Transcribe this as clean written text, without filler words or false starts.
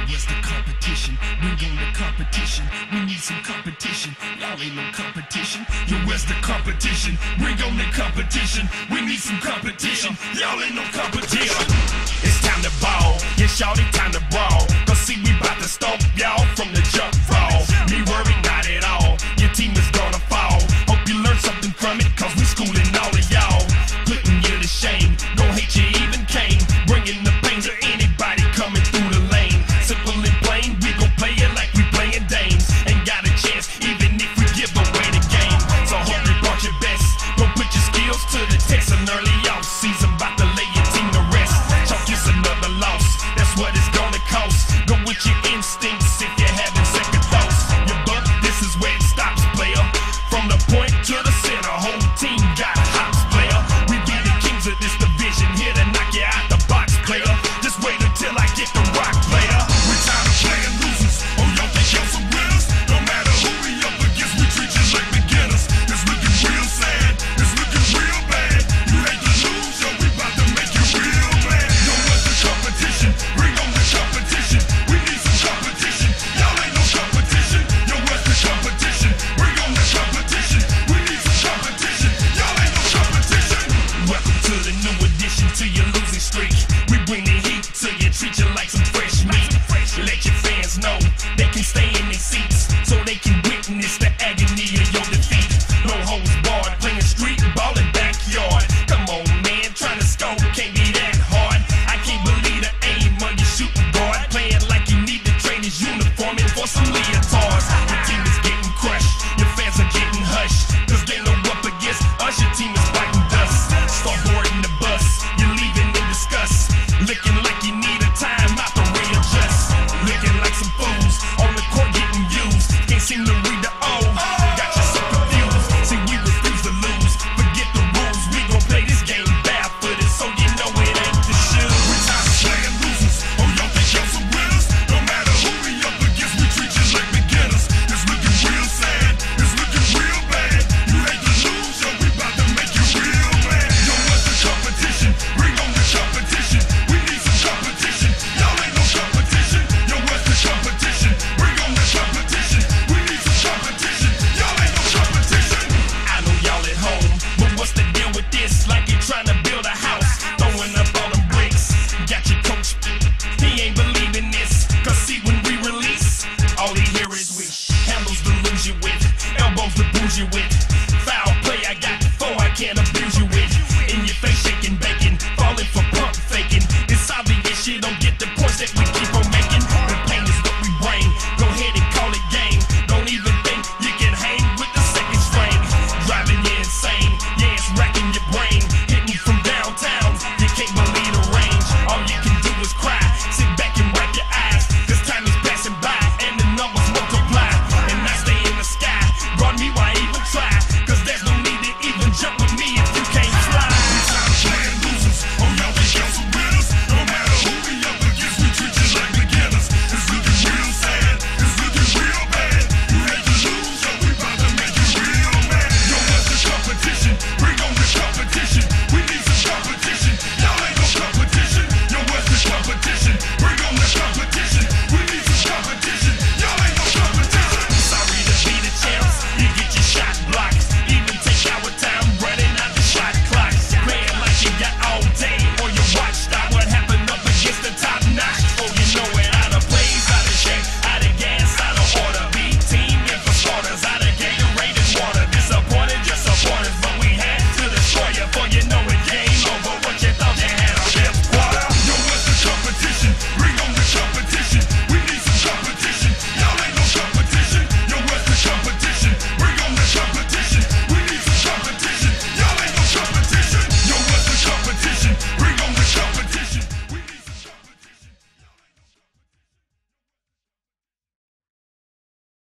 where's the competition? Bring on the competition. We need some competition. Y'all ain't no competition. Yo, where's the competition? Bring on the competition. We need some competition. Y'all ain't no competition. It's time to ball. Yeah, shawty, time to brawl. Cause see, we bout to stomp y'all from the jump raw. Me worried, not at all. Your team is gonna fall. Hope you learn something from it, cause we schooling all of y'all. Putting you to shame. Gon' hate you even came. Bringing the pain to anybody coming through the lane. Simple and plain, we gon' play it like we playing dames. Ain't got a chance, even if we give away the game. So hope you brought your best. Go put your skills to the test. An early off season, bout to lay your team to rest. Chalk is another loss, that's what it's gonna cost. Go with your instincts if you're having second thoughts. Your buck, this is where it stops, player. From the point to the center, whole team got hops, player. We be the kings of this division, here to knock you out the box, player. Just wait until I get the rock, player. We tired of playing losers, oh y'all think y'all some winners? No matter who we up against, we treat you like beginners. It's looking real sad, it's looking real bad. You hate to lose, yo, we bout to make you real mad. Yo, what's the competition? Bring on the competition. We need some competition. Y'all ain't no competition. Yo, what's the competition? Bring on the competition. We need some competition. Y'all ain't no competition. Welcome to the new addition to your losing streak. We bring the heat to you, treat you like some fresh meat. Let your fans know they can stay in their seats, so they can witness the agony of your defeat. No holds barred, playing street ball in backyard. Come on, man, trying to score can't be that hard. I can't believe the aim on your shooting guard, playing like you need to trade his uniform in for some leotards. Your team is getting crushed, your fans are getting hushed, cause they know up against us, your team is biting dust. Start boarding the bus, you're leaving in disgust, looking like you need a time out to readjust. Looking like some fools on the court getting used, can't seem to read the O, got you so confused. See, we refuse to lose, forget the rules, we gon' play this game barefooted, so you know it ain't the shoes. We tired of playing losers, oh y'all think y'all some winners? No matter who we up against, we treat you like beginners. It's looking real sad, it's looking real bad. You hate to lose, yo, we bout to make you real mad. Yo, what's the competition? Bring on the competition. We need some competition. Y'all ain't no competition. Yo, what's the competition? Bring on the competition. We need some competition. Y'all ain't no competition. I know y'all at home, but what's the deal with this? Like you're trying to build a house, throwing up all them bricks. Got your coach, he ain't believing this. Cause see, when we release, all he hear is we handles to lose you with, elbows to bruise you with. Foul play, I got four I can't abuse you with. In your face shaking bacon, falling for pump faking. It's obvious you don't get the points that we keep on making.